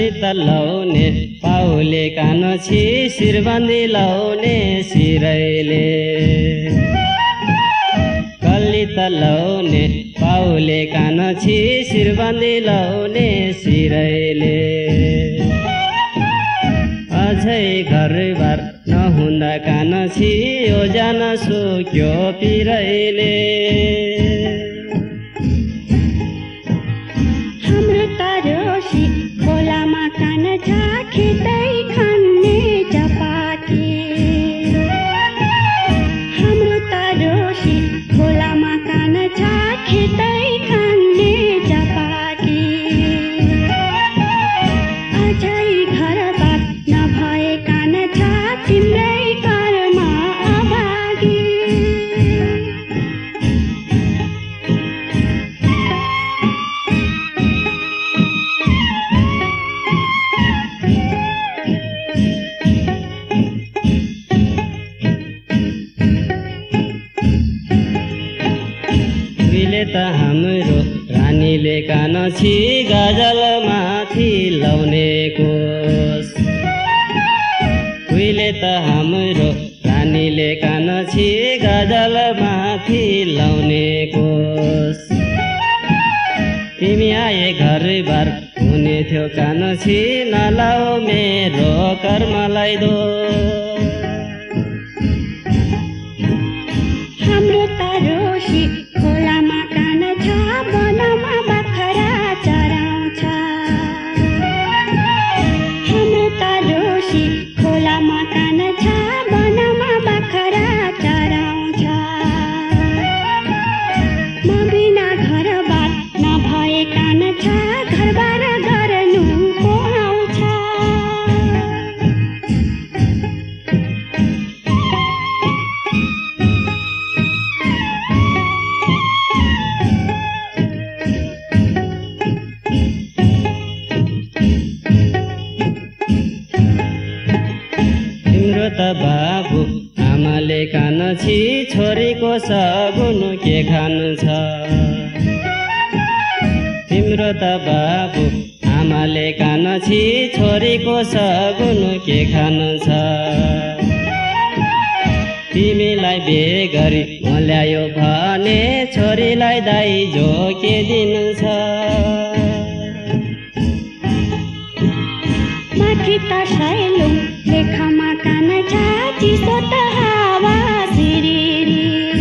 कली त लाउने पाउले कान छि शिरबन्दी लाउने शिरैले कली त लाउने पाउले कान छि शिरबन्दी लाउने शिरैले अझै घरबार नहुँदा कान छि यो जान सुक्यो पिरैले हाम्रो तरोसी खोलामा कान छ खेतै खन्ने चपाटी हाम्रो तरोसी खोलामा कान छ खेतै खन्ने चपाटी अझै घरबार नभए कान छ तिम्रै घरमा अभागी उहिले त हाम्रो रानीले कान छि गजल माथि लाउने कोस उहिले त हाम्रो रानीले कान छि गजल माथि लाउने कोस तिमी आए घरबार हुने थियो कान छि नलाऊ मेरो कर्मलाई दो हाम्रो तरोसी खोलामा कान छ वनमा बाख्रा चराउँछ हाम्रो तरोसी खोलामा कान छ वनमा बाख्रा चराउँछ म बिना घरबार नभए कान छ घरबार गर्नु को आउँछ तिम्रो त बाबु आमाले कान छि छोरीको सगुन के खानु छ तिम्रो त बाबु आमाले कान छि छोरीको सगुन के खानु छ तिमीलाई बे गरी म ल्यायो भने छोरीलाई दाइजो के दिनु छ माथि त सैलुङ लेखमा कान छ चिसो त हावा सिरिरी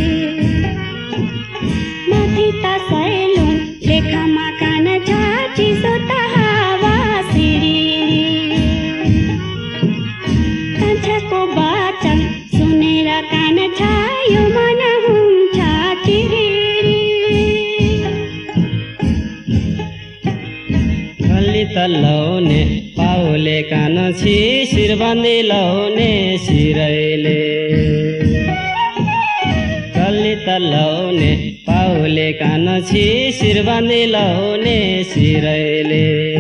माथि त सैलुङ लेखमा कान छ चिसो त हावा सिरिरी कान्छाको वचन सुनेर कान छ यो मन हुन्छ टिरिरी कली त लाउने पाउले कान छि शिरबन्दी लाउने शिरैले कली त लाउने पाउले कान छि शिरबन्दी लाउने शिरैले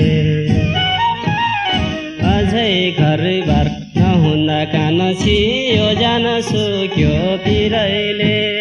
अझै घरबार नहुँदा कान छि यो जान सुक्यो पिरैले